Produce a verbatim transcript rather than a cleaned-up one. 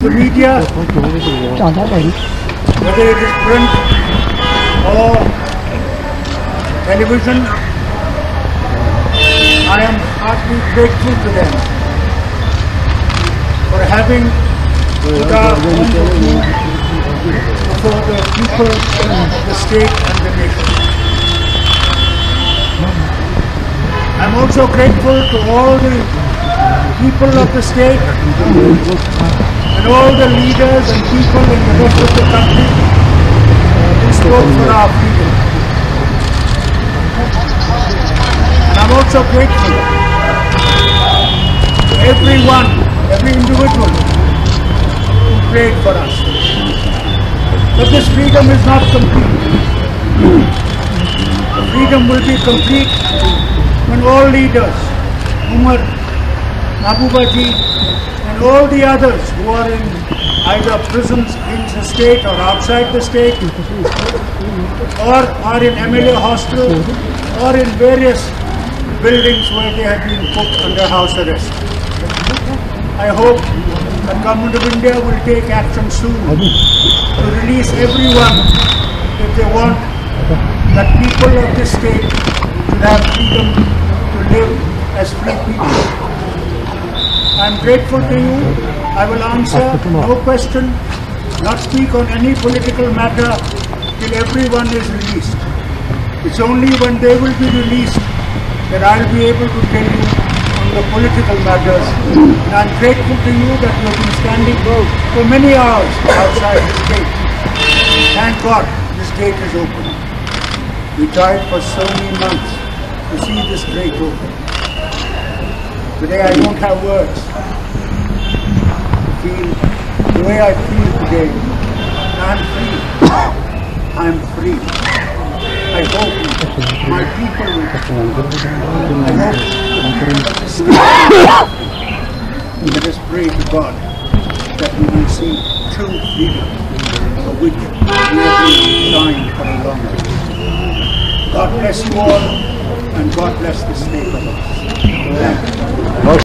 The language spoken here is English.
the media, whether it is print or television, I am heartily grateful to them for having put our point of view before the people, the state and the nation. I am also grateful to all the people of the state and all the leaders and people in the rest of the country who spoke for our freedom. And I am also grateful to everyone, every individual who prayed for us. But this freedom is not complete. The freedom will be complete when all leaders, Umar, Mahbooba-ji and all the others who are in either prisons in the state or outside the state or are in M L A hostels or in various buildings where they have been put under house arrest. I hope the Government of India will take action soon to release everyone if they want that people of this state should have freedom to live as free people. I am grateful to you. I will answer no question, not speak on any political matter till everyone is released. It's only when they will be released that I will be able to tell you on the political matters. And I am grateful to you that you have been standing for many hours outside this gate. Thank God this gate is open. We tried for so many months to see this gate open. Today I don't have words to feel the way I feel today. I am free. I am free. I hope my people will. I hope the people of this state. Let us pray to God that we will see true freedom for which we have been trying for a long time. God bless you all and God bless the state of us. Thank you.